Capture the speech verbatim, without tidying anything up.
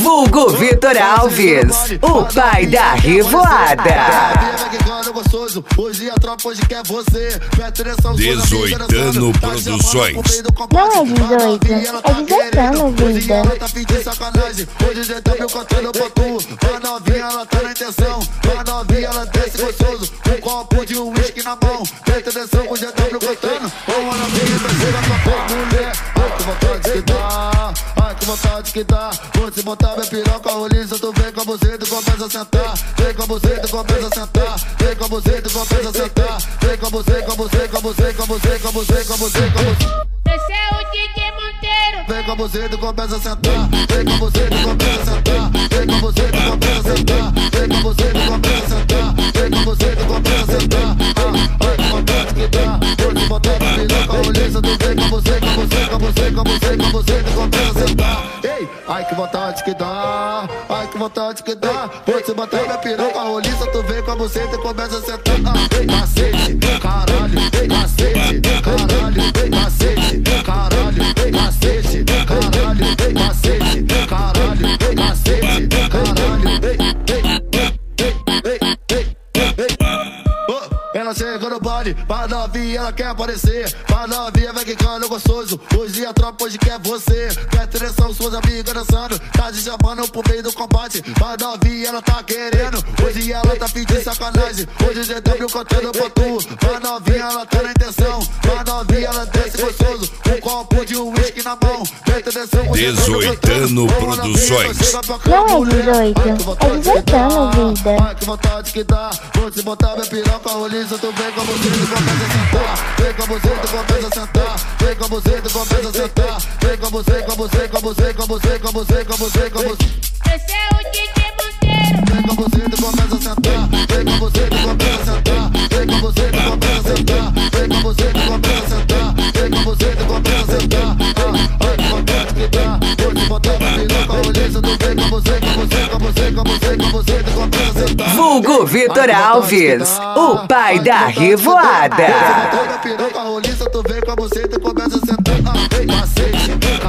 Vulgo Vitor Alves, o pai da revoada. Hoje a tropa hoje quer você. dezoito Produções. Não é dezoito, é dezoito anos, vida. Ela tá pedindo sacanagem. Hoje já tá me contando pra tu. A novinha ela tá na intenção. A novinha ela desce gostoso. Um copo de uísque na mão. Presta atenção com o G W cantando. Uma novinha tá chegando pra tua mulher. Ai que vontade que dá. Ai que vontade que dá. Vou te botar minha piroca roliça. Tu vem com a buceta e começa a sentar. Vem com a buceta e começa a sentar. Vem com a buceta e começa a sentar. Vem com a buceta, com a buceta, com a buceta, com a buceta, com a buceta, com a buceta, com a buceta. Esse é o D J Monteiro. Vem com a buceta e começa a sentar. Vem com a buceta e começa a sentar. Vem com a buceta e começa a sentar. Vem com a buceta e começa a sentar. Vem com a buceta e começa a sentar. Ai que vontade que dá. Vou te botar na piroca roliça. Tu vem com a buceta, com a buceta, com a buceta, com a buceta, com a buceta e começa a sentar. Ei, ai que vontade que dá. Ai que vontade que dá. Vou te botar na piroca roliça. Tu vem com a buceta e começa a sentar. Ei, cacete, caralho, ei, cacete, caralho, ei, cacete, caralho, ei, cacete, caralho, ei, cacete, caralho, ei, cacete, caralho, ei, ei, ei, ei, ei, ei. Ela chega no baile, pra novinha ela quer aparecer. Pra novinha vai quicando gostoso. Hoje a tropa hoje quer você. Quer atenção, suas amigas dançando. Tá te chamando pro meio do combate. Pra novinha ela tá querendo. Hoje ela tá pedindo sacanagem. Hoje o G W contando pra tu. Pra novinha ela tá na intenção. Pra novinha ela desce gostoso. Um copo de uísque na mão. Presta atenção com dezoito Produções. Não é dezoito, é dezoito anos, vida. Ai que vontade que dá. Vou te botar minha piroca roliça. Tu vem com a buceta e começa a sentar. Vem com a buceta e começa a sentar. Vem com a buceta e começa a sentar. Vem com a buceta, com a buceta, com a buceta, com a buceta, com a buceta, com a buceta, com a buceta. Esse é o D J Monteiro. Vem com a buceta e começa a sentar. Vem com a buceta e começa a sentar. Vem com a buceta e começa a sentar. Vem com a buceta e começa a sentar. Vem com a buceta e começa a sentar. Ai que vontade que dá. Vou te botar na piroca roliça. Tu vem com a buceta, com a buceta, com a buceta, com a buceta, com a buceta e começa a sentar. Vulgo Vitor Alves, o pai da revoada. Toda piroca roliça, tu vem com a buceta e começa a sentar. Ei, cacete,